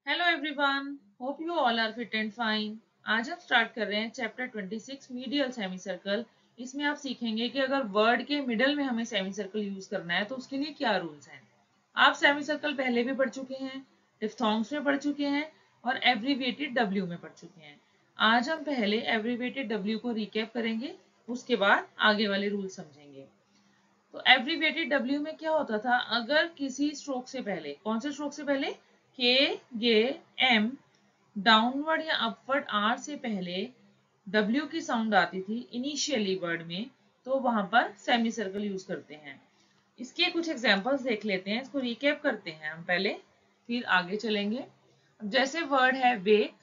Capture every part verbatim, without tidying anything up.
Hello everyone, hope you all are fit and fine. आज हम start कर रहे हैं चैप्टर छब्बीस मीडियल सेमी सर्कल। इसमें आप सीखेंगे कि अगर वर्ड के मिडल में हमें सेमी सर्कल यूज करना है तो उसके लिए क्या रूल्स हैं। आप सेमी सर्कल पहले भी पढ़ चुके हैं, डिफ्थोंग्स में पढ़ चुके हैं और एब्रीविएटेड डब्ल्यू में पढ़ चुके हैं। आज हम पहले एब्रीविएटेड डब्ल्यू को रिकैप करेंगे, उसके बाद आगे वाले रूल समझेंगे। तो एब्रीविएटेड डब्ल्यू में क्या होता था, अगर किसी स्ट्रोक से पहले, कौन से स्ट्रोक से पहले, के, गे, एम, डाउनवर्ड या अपवर्ड आर से पहले डब्ल्यू की साउंड आती थी इनिशियली वर्ड में, तो वहां पर सेमी सर्कल यूज करते हैं। इसके कुछ एग्जांपल्स देख लेते हैं, इसको रिकैप करते हैं हम पहले, फिर आगे चलेंगे। जैसे वर्ड है वेक,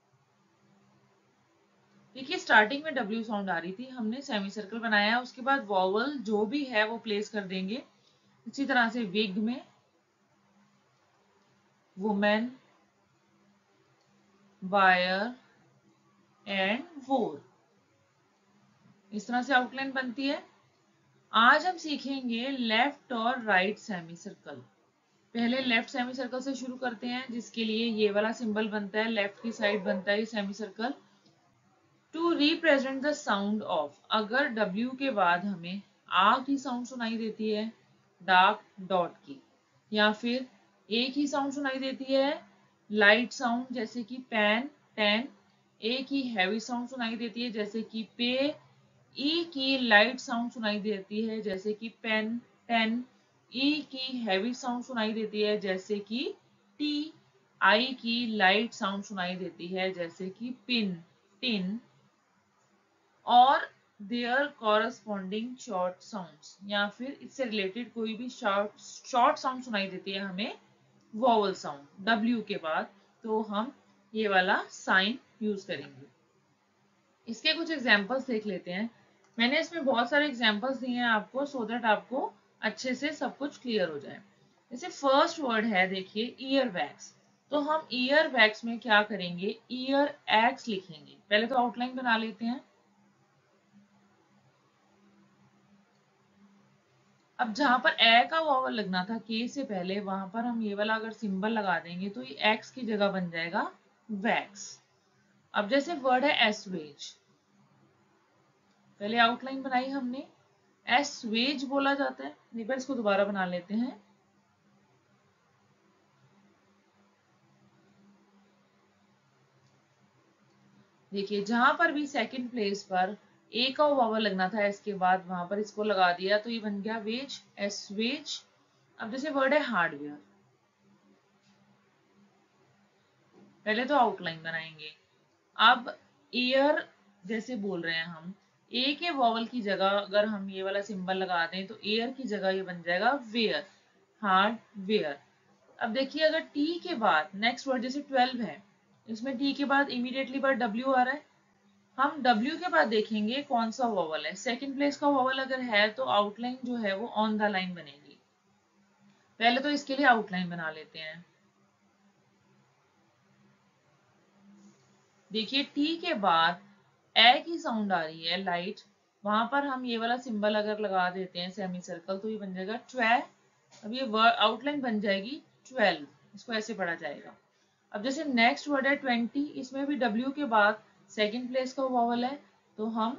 देखिए स्टार्टिंग में डब्ल्यू साउंड आ रही थी, हमने सेमी सर्कल बनाया, उसके बाद वॉवल जो भी है वो प्लेस कर देंगे। इसी तरह से विग में वुमेन, वायर एंड वोर, इस तरह से आउटलाइन बनती है। आज हम सीखेंगे लेफ्ट और राइट सेमी सर्कल। पहले लेफ्ट सेमी सर्कल से शुरू करते हैं, जिसके लिए ये वाला सिंबल बनता है, लेफ्ट की साइड बनता है ये semi circle. To represent the sound of, अगर डब्ल्यू के बाद हमें आ की साउंड सुनाई देती है, डार्क डॉट की, या फिर ए की साउंड सुनाई देती है, लाइट साउंड जैसे कि पैन, टेन, ए की हैवी साउंड सुनाई देती है जैसे कि पे, ई की लाइट साउंड सुनाई देती है जैसे कि पेन, टेन, ई की हैवी साउंड सुनाई देती है जैसे कि टी, आई की लाइट साउंड सुनाई देती है जैसे कि पिन, टिन, और देयर कॉरस्पॉन्डिंग शॉर्ट साउंड्स, या फिर इससे रिलेटेड कोई भी शॉर्ट शॉर्ट साउंड सुनाई देती है हमें वॉवल साउंड डब्ल्यू के बाद, तो हम ये वाला साइन यूज करेंगे। इसके कुछ एग्जांपल्स देख लेते हैं। मैंने इसमें बहुत सारे एग्जांपल्स दिए हैं आपको, सो दैट आपको अच्छे से सब कुछ क्लियर हो जाए। जैसे फर्स्ट वर्ड है, देखिए ईयर वैक्स, तो हम ईयर वैक्स में क्या करेंगे, ईयर एक्स लिखेंगे। पहले तो आउटलाइन बना लेते हैं। अब जहां पर ए का वॉवल लगना था के से पहले, वहां पर हम ये वाला अगर सिंबल लगा देंगे तो ये एक्स की जगह बन जाएगा वैक्स। अब जैसे वर्ड है एसवेज, पहले आउटलाइन बनाई हमने, एसवेज बोला जाता है। एक बार इसको दोबारा बना लेते हैं। देखिए जहां पर भी सेकंड प्लेस पर ए का वॉवल लगना था एस के बाद, वहां पर इसको लगा दिया तो ये बन गया वेज, एसवेज। अब जैसे वर्ड है हार्डवेयर, पहले तो आउटलाइन बनाएंगे। अब ईयर जैसे बोल रहे हैं हम, ए के वॉवल की जगह अगर हम ये वाला सिंबल लगा दें तो एयर की जगह ये बन जाएगा वेयर, हार्डवेयर। अब देखिए अगर टी के बाद नेक्स्ट वर्ड जैसे ट्वेल्व है, इसमें टी के बाद इमीडिएटली बार डब्ल्यू आ रहा है, हम डब्ल्यू के बाद देखेंगे कौन सा वॉवल है। सेकंड प्लेस का वॉवल अगर है तो आउटलाइन जो है वो ऑन द लाइन बनेगी। पहले तो इसके लिए आउटलाइन बना लेते हैं। देखिए टी के बाद ए की साउंड आ रही है लाइट, वहां पर हम ये वाला सिंबल अगर लगा देते हैं सेमी सर्कल तो ये बन जाएगा ट्वे। अब ये वर्ड आउटलाइन बन जाएगी ट्वेल्व, इसको ऐसे पढ़ा जाएगा। अब जैसे नेक्स्ट वर्ड है ट्वेंटी, इसमें भी डब्ल्यू के बाद सेकंड प्लेस का वॉवल है, तो हम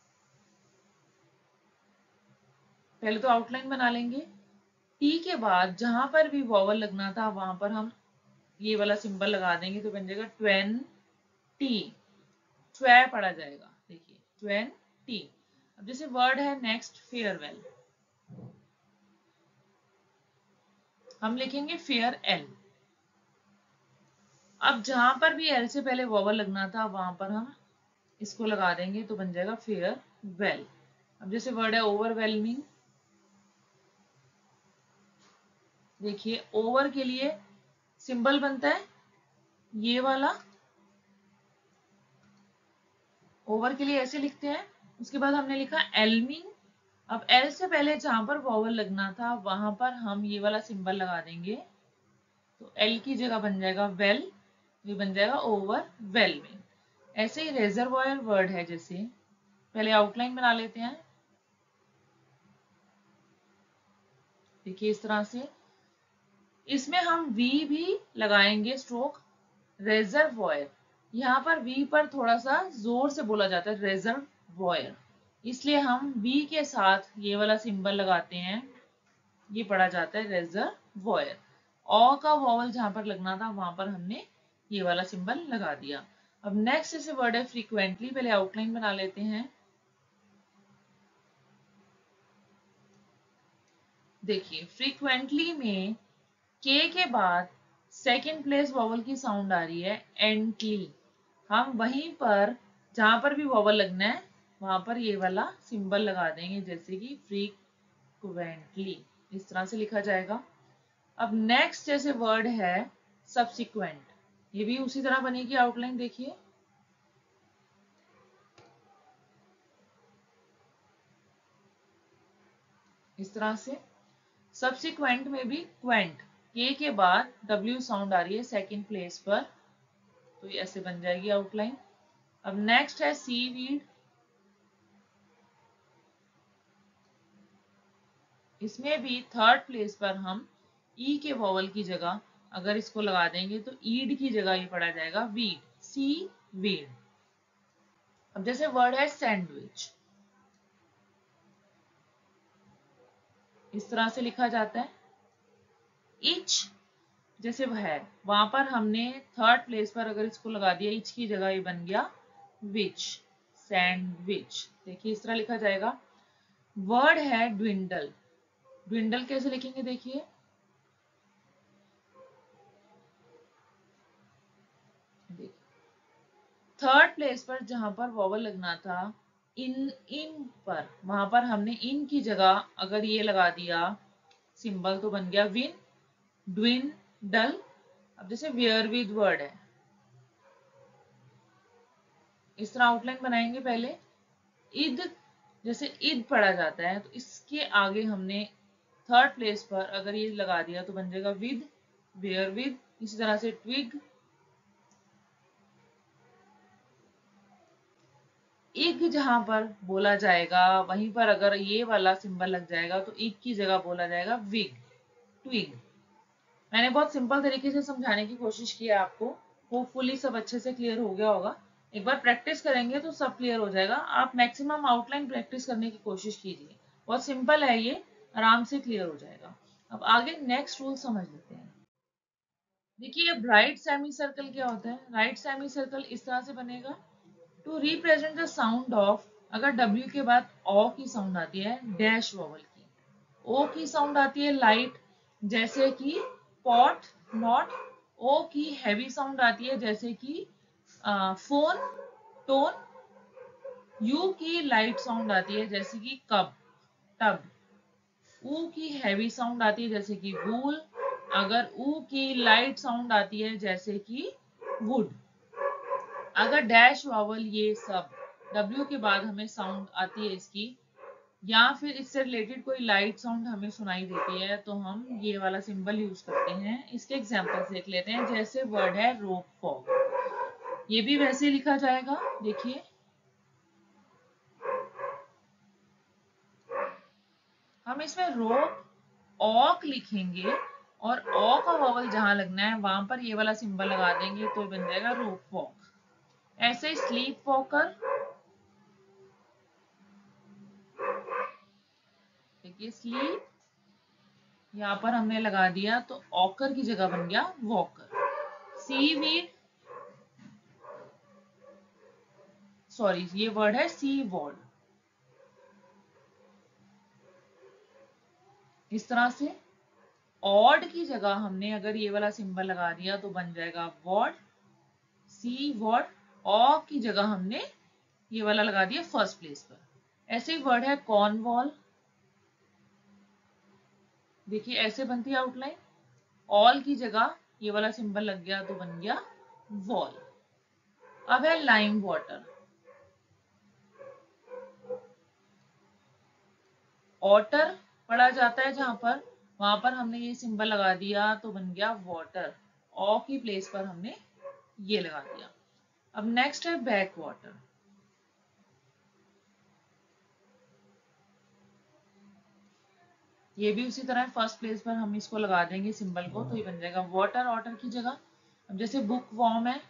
पहले तो आउटलाइन बना लेंगे। टी के बाद जहां पर भी वॉवल लगना था वहां पर हम ये वाला सिंबल लगा देंगे तो बन जाएगा ट्वेन टी, ट्वे पढ़ा जाएगा। देखिए ट्वेन टी। अब जैसे वर्ड है नेक्स्ट फेयरवेल, हम लिखेंगे फेयर एल। अब जहां पर भी एल से पहले वॉवल लगना था वहां पर हम इसको लगा देंगे तो बन जाएगा फेयर वेल। अब जैसे वर्ड है ओवरवेलमिंग, देखिए ओवर के लिए सिंबल बनता है ये वाला, ओवर के लिए ऐसे लिखते हैं। उसके बाद हमने लिखा एलमिंग। अब एल से पहले जहां पर वॉवल लगना था वहां पर हम ये वाला सिंबल लगा देंगे, तो एल की जगह बन जाएगा वेल, ये बन जाएगा ओवर वेल में। ऐसे ही रेजर्वायर वर्ड है, जैसे पहले आउटलाइन बना लेते हैं। देखिए इस तरह से, इसमें हम वी भी लगाएंगे स्ट्रोक, रेजर्वॉयर, यहाँ पर वी पर थोड़ा सा जोर से बोला जाता है रेजर्वॉयर, इसलिए हम वी के साथ ये वाला सिंबल लगाते हैं, ये पढ़ा जाता है रेजर्वॉयर। ऑ का वॉवल जहां पर लगना था वहां पर हमने ये वाला सिंबल लगा दिया। अब नेक्स्ट जैसे वर्ड है फ्रीक्वेंटली, पहले आउटलाइन बना लेते हैं। देखिए फ्रीक्वेंटली में के के बाद सेकेंड प्लेस वॉवल की साउंड आ रही है एंटली, हम वहीं पर जहां पर भी वॉवल लगना है वहां पर ये वाला सिंबल लगा देंगे, जैसे कि फ्रीक्वेंटली इस तरह से लिखा जाएगा। अब नेक्स्ट जैसे वर्ड है सब्सिक्वेंट, ये भी उसी तरह बनेगी आउटलाइन, देखिए इस तरह से। सब्सिक्वेंट में भी क्वेंट, के के बाद डब्ल्यू साउंड आ रही है सेकंड प्लेस पर, तो ये ऐसे बन जाएगी आउटलाइन। अब नेक्स्ट है सीवीड, इसमें भी थर्ड प्लेस पर हम ई के वॉवल की जगह अगर इसको लगा देंगे तो ईड की जगह ये पढ़ा जाएगा वीड, सी वीड। अब जैसे वर्ड है सैंडविच, इस तरह से लिखा जाता है। इच जैसे है वहां पर हमने थर्ड प्लेस पर अगर इसको लगा दिया इच की जगह, ये बन गया विच, सैंडविच, देखिए इस तरह लिखा जाएगा। वर्ड है ड्विंडल, ड्विंडल कैसे लिखेंगे देखिए, थर्ड प्लेस पर जहां पर वॉवल लगना था इन इन पर, वहां पर हमने इन की जगह अगर ये लगा दिया सिंबल तो बन गया विन, ड्विन डल। अब जैसे वेयर विद वर्ड है, इस तरह आउटलाइन बनाएंगे। पहले इद, जैसे इद पढ़ा जाता है तो इसके आगे हमने थर्ड प्लेस पर अगर ये लगा दिया तो बन जाएगा विद, वेयर विद। इसी तरह से ट्विग, इग जहां पर बोला जाएगा वहीं पर अगर ये वाला सिंबल लग जाएगा तो इग की जगह बोला जाएगा विग, ट्विग। मैंने बहुत सिंपल तरीके से समझाने की कोशिश की है आपको, होपफुली सब अच्छे से क्लियर हो गया होगा। एक बार प्रैक्टिस करेंगे तो सब क्लियर हो जाएगा। आप मैक्सिमम आउटलाइन प्रैक्टिस करने की कोशिश कीजिए, बहुत सिंपल है ये, आराम से क्लियर हो जाएगा। अब आगे नेक्स्ट रूल समझ लेते हैं। देखिए अब राइट सेमी सर्कल क्या होता है, राइट सेमी सर्कल इस तरह से बनेगा। To represent the sound of, अगर W के बाद ओ की साउंड आती है डैश वॉवल की, ओ की साउंड आती है लाइट जैसे कि पॉट नॉट, ओ की हैवी साउंड आती है जैसे कि फोन टोन, यू की लाइट साउंड आती है जैसे कि कब टब, ऊ की हैवी साउंड आती है जैसे कि वूल, अगर ऊ की लाइट साउंड आती है जैसे कि वुड। अगर डैश वॉवल ये सब W के बाद हमें साउंड आती है इसकी, या फिर इससे रिलेटेड कोई लाइट साउंड हमें सुनाई देती है तो हम ये वाला सिंबल यूज करते हैं। इसके एग्जांपल्स देख लेते हैं। जैसे वर्ड है रोप फॉग, ये भी वैसे लिखा जाएगा, देखिए हम इसमें रोप ऑक लिखेंगे और ऑ का वॉवल जहां लगना है वहां पर ये वाला सिंबल लगा देंगे तो बन जाएगा रोप वॉक। ऐसे स्लीप वॉकर, देखिए स्लीप यहाँ पर हमने लगा दिया तो ऑकर की जगह बन गया वॉकर। सीवीड, सॉरी ये वर्ड है सी वॉर्ड, इस तरह से। ऑड की जगह हमने अगर ये वाला सिंबल लगा दिया तो बन जाएगा वॉर्ड, सी वॉर्ड। ऑ की जगह हमने ये वाला लगा दिया फर्स्ट प्लेस पर। ऐसे ही वर्ड है कॉर्नवॉल, देखिए ऐसे बनती है आउटलाइन, ऑल की जगह ये वाला सिंबल लग गया तो बन गया वॉल। अब है लाइम वाटर, ऑटर पढ़ा जाता है जहां पर वहां पर हमने ये सिंबल लगा दिया तो बन गया वाटर, ऑ की प्लेस पर हमने ये लगा दिया। अब नेक्स्ट है बैक वाटर, ये भी उसी तरह फर्स्ट प्लेस पर हम इसको लगा देंगे सिंबल को तो ये बन जाएगा वाटर, ऑटर की जगह। अब जैसे बुक वॉर्म है,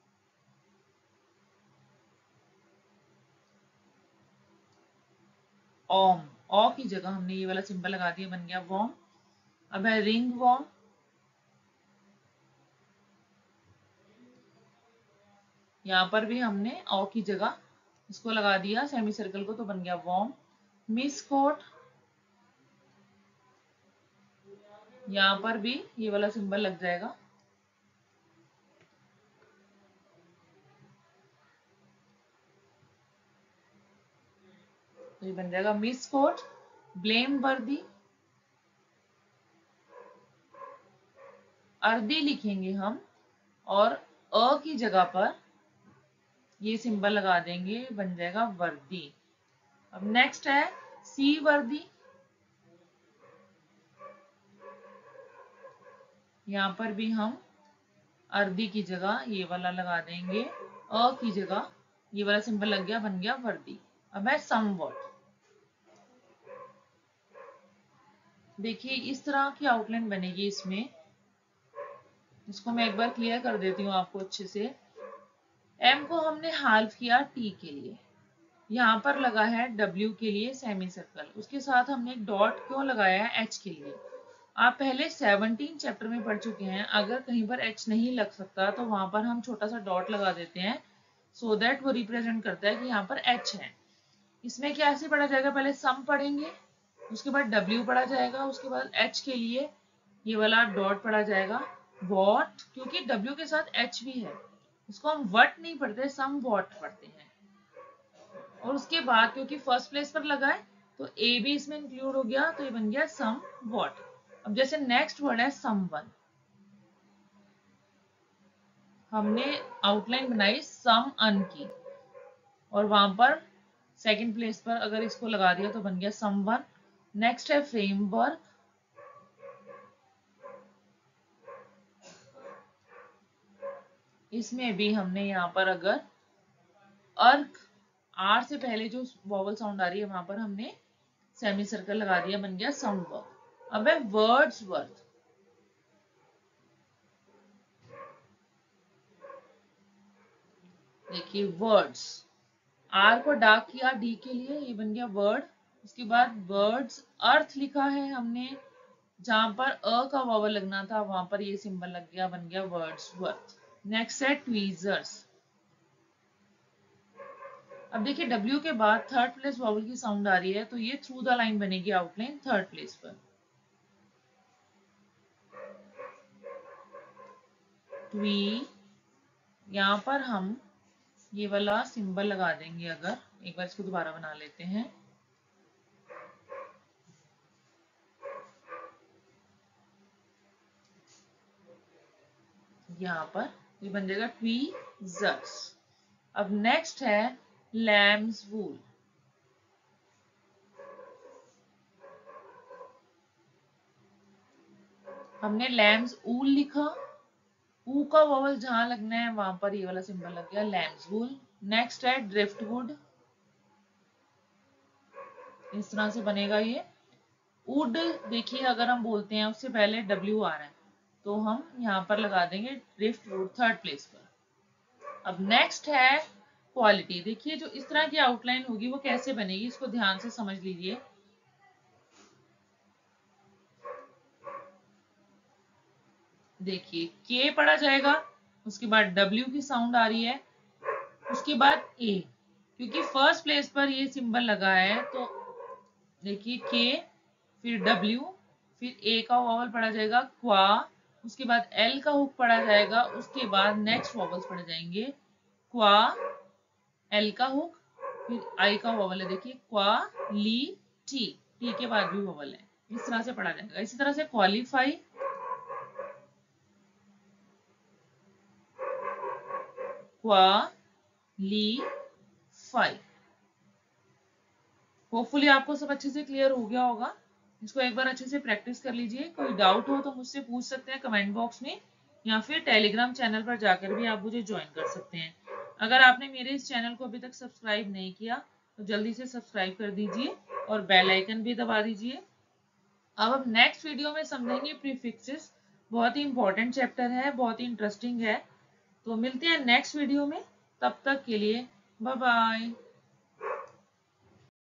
ऑम, ऑ की जगह हमने ये वाला सिंबल लगा दिया, बन गया वॉर्म। अब है रिंग वॉर्म, यहाँ पर भी हमने ऑ की जगह इसको लगा दिया सेमी सर्कल को, तो बन गया वॉर्म। मिस कोट, यहाँ पर भी ये वाला सिंबल लग जाएगा, तो ये बन जाएगा मिस कोट। ब्लेम वर्दी, अर्दी लिखेंगे हम और अ की जगह पर ये सिंबल लगा देंगे, बन जाएगा वर्दी। अब नेक्स्ट है सी वर्दी, यहाँ पर भी हम अर्दी की जगह ये वाला लगा देंगे, अ की जगह ये वाला सिंबल लग गया, बन गया वर्दी। अब है समवॉट, देखिए इस तरह की आउटलाइन बनेगी इसमें। इसको मैं एक बार क्लियर कर देती हूँ आपको अच्छे से। एम को हमने हाल्फ किया टी के लिए, यहाँ पर लगा है डब्ल्यू के लिए सेमी सर्कल, उसके साथ हमने एक डॉट क्यों लगाया है एच के लिए। आप पहले सत्रह चैप्टर में पढ़ चुके हैं, अगर कहीं पर एच नहीं लग सकता तो वहां पर हम छोटा सा डॉट लगा देते हैं, सो so दैट वो रिप्रेजेंट करता है कि यहाँ पर एच है। इसमें क्या ऐसे पढ़ा जाएगा, पहले सम पढ़ेंगे, उसके बाद डब्ल्यू पढ़ा जाएगा, उसके बाद एच के लिए ये वाला डॉट पढ़ा जाएगा। वॉट, क्योंकि डब्ल्यू के साथ एच भी है, इसको हम वट नहीं पढ़ते, सम वॉट पढ़ते हैं। और उसके बाद क्योंकि फर्स्ट प्लेस पर लगा है तो ए भी इसमें इंक्लूड हो गया, तो ये बन गया सम वॉट। अब जैसे नेक्स्ट वर्ड है समवन, हमने आउटलाइन बनाई सम अन की, और वहां पर सेकंड प्लेस पर अगर इसको लगा दिया तो बन गया समवन। नेक्स्ट है फ्रेमवर्क, इसमें भी हमने यहाँ पर अगर अर्क, आर से पहले जो वॉवल साउंड आ रही है वहां पर हमने सेमी सर्कल लगा दिया, बन गया समवर्क। अब है वर्ड्स वर्थ, देखिए वर्ड्स, आर को डार्क किया डी के लिए, ये बन गया वर्ड। उसके बाद वर्ड्स अर्थ लिखा है हमने, जहां पर अ का वावल लगना था वहां पर ये सिंबल लग गया, बन गया वर्ड्स वर्थ। नेक्स्ट है ट्वीजर्स। अब देखिए डब्ल्यू के बाद थर्ड प्लेस वावल की साउंड आ रही है, तो ये थ्रू द लाइन बनेगी आउटलाइन थर्ड प्लेस पर। ट्वी, यहाँ पर हम ये वाला सिंबल लगा देंगे, अगर एक बार इसको दोबारा बना लेते हैं, यहाँ पर ये बन जाएगा ट्वीजर्स। अब नेक्स्ट है लैम्स वूल, हमने लैम्स ऊल लिखा, ऊ का वॉवल जहां लगना है वहां पर ये वाला सिंबल लग गया लैम्स वूल। नेक्स्ट है ड्रिफ्टवुड, इस तरह से बनेगा ये। वुड देखिए अगर हम बोलते हैं उससे पहले डब्ल्यू आ रहा है, तो हम यहाँ पर लगा देंगे ड्रिफ्टवुड थर्ड प्लेस पर। अब नेक्स्ट है क्वालिटी, देखिए जो इस तरह की आउटलाइन होगी वो कैसे बनेगी, इसको ध्यान से समझ लीजिए। देखिए के पढ़ा जाएगा, उसके बाद डब्ल्यू की साउंड आ रही है, उसके बाद ए, क्योंकि फर्स्ट प्लेस पर ये सिंबल लगा है, तो देखिए के, फिर डब्ल्यू, फिर ए का वॉवल पढ़ा जाएगा क्वा, उसके बाद एल का हुक पढ़ा जाएगा, उसके बाद नेक्स्ट वॉवल्स पढ़े जाएंगे क्वा, एल का हुक, फिर आई का वॉवल है, देखिए क्वा ली टी, टी के बाद भी वॉवल है, इस तरह से पढ़ा जाएगा। इसी तरह से क्वालिफाई, क्वालीफाई। होपफुली आपको सब अच्छे से क्लियर हो गया होगा, इसको एक बार अच्छे से प्रैक्टिस कर लीजिए। कोई डाउट हो तो मुझसे पूछ सकते हैं कमेंट बॉक्स में, या फिर टेलीग्राम चैनल पर जाकर भी आप मुझे ज्वाइन कर सकते हैं। अगर आपने मेरे इस चैनल को अभी तक सब्सक्राइब नहीं किया तो जल्दी से सब्सक्राइब कर दीजिए और बेल आइकन भी दबा दीजिए। अब हम नेक्स्ट वीडियो में समझेंगे प्रीफिक्सेस, बहुत ही इंपॉर्टेंट चैप्टर है, बहुत ही इंटरेस्टिंग है। तो मिलते हैं नेक्स्ट वीडियो में, तब तक के लिए बाय बाय।